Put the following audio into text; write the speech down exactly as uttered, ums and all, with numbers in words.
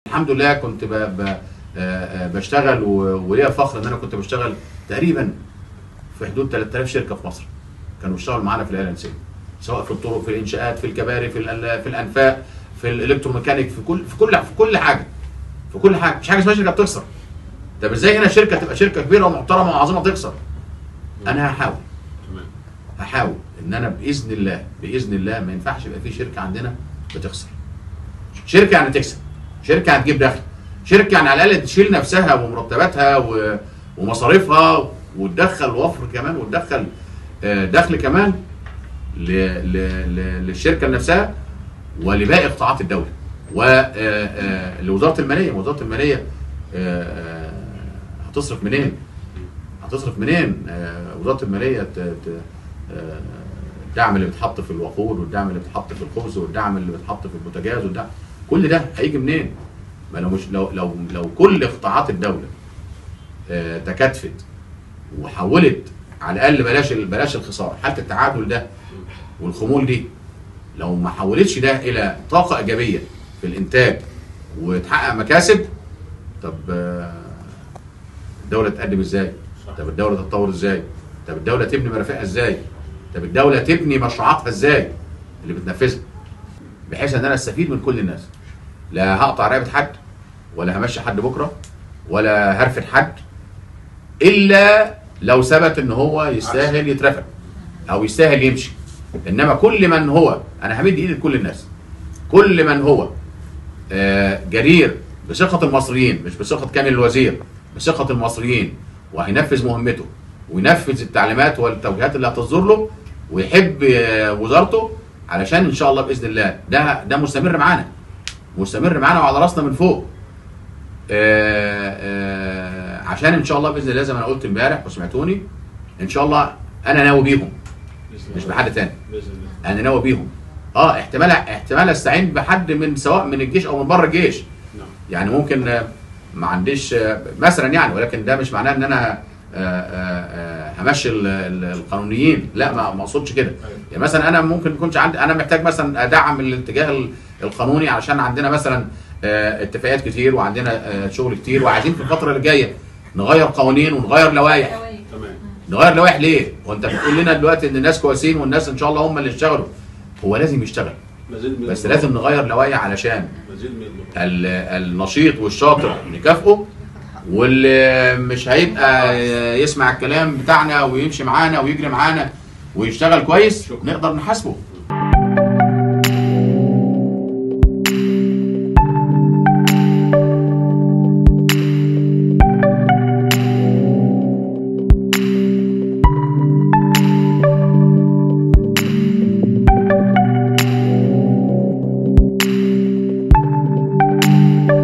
الحمد لله كنت ب... ب... بشتغل وليا فخر ان انا كنت بشتغل تقريبا في حدود ثلاثة آلاف شركه في مصر كانوا بيشتغلوا معانا في الهندسيه، سواء في الطرق، في الانشاءات، في الكباري، في في الانفاق، في الالكتروميكانيك، في كل في كل في كل حاجه في كل حاجه. مش حاجه اسمها شركه بتخسر. طب ازاي هنا شركه تبقى شركه كبيره ومحترمه وعظيمه تخسر؟ انا هحاول هحاول ان انا باذن الله باذن الله ما ينفعش يبقى في شركه عندنا بتخسر. شركه يعني تكسب، شركه هتجيب دخل، شركه يعني على الاقل تشيل نفسها ومرتباتها ومصاريفها وتدخل وفر كمان وتدخل دخل كمان للشركه نفسها ولباقي قطاعات الدوله ولوزاره الماليه. وزاره الماليه هتصرف منين؟ هتصرف منين؟ وزاره الماليه الدعم اللي بيتحط في الوقود والدعم اللي بيتحط في الخبز والدعم اللي بيتحط في البوتاجاز والدعم، كل ده هيجي منين؟ ما لو مش لو لو لو كل قطاعات الدوله تكاتفت وحولت على الاقل بلاش بلاش الخساره، حاله التعادل ده والخمول دي لو ما حولتش ده الى طاقه ايجابيه في الانتاج وتحقق مكاسب، طب الدوله تقدم ازاي؟ طب الدوله تتطور ازاي؟ طب الدوله تبني مرافقها ازاي؟ طب الدوله تبني مشروعاتها ازاي اللي بتنفذها؟ بحيث ان انا استفيد من كل الناس. لا هقطع رقبه حد ولا همشي حد بكره ولا هرفد حد الا لو ثبت ان هو يستاهل يترفد او يستاهل يمشي. انما كل من هو، انا همد ايدي لكل الناس، كل من هو جرير بثقه المصريين، مش بثقه كامل الوزير، بثقه المصريين، وهينفذ مهمته وينفذ التعليمات والتوجيهات اللي هتصدر له ويحب وزارته، علشان ان شاء الله باذن الله ده ده مستمر معانا مستمر معانا وعلى راسنا من فوق. آآ آآ عشان ان شاء الله باذن الله زي ما انا قلت امبارح وسمعتوني، ان شاء الله انا ناوي بيهم مش بحد تاني. انا ناوي بيهم. اه احتمال احتمال استعين بحد من سواء من الجيش او من بره الجيش. يعني ممكن ما عنديش مثلا يعني، ولكن ده مش معناه ان انا همشي القانونيين، لا ما اقصدش كده. يعني مثلا انا ممكن يكونش عندي، انا محتاج مثلا ادعم الاتجاه القانوني علشان عندنا مثلا اتفاقيات كتير وعندنا شغل كتير وعايزين في الفتره اللي جايه نغير قوانين ونغير لوائح. نغير لوائح ليه؟ وانت بتقول لنا دلوقتي ان الناس كويسين والناس ان شاء الله هم اللي يشتغلوا. هو لازم يشتغل بس لازم نغير لوائح علشان النشيط والشاطر نكافئه، واللي مش هيبقى يسمع الكلام بتاعنا ويمشي معانا ويجري معانا ويشتغل كويس نقدر نحاسبه.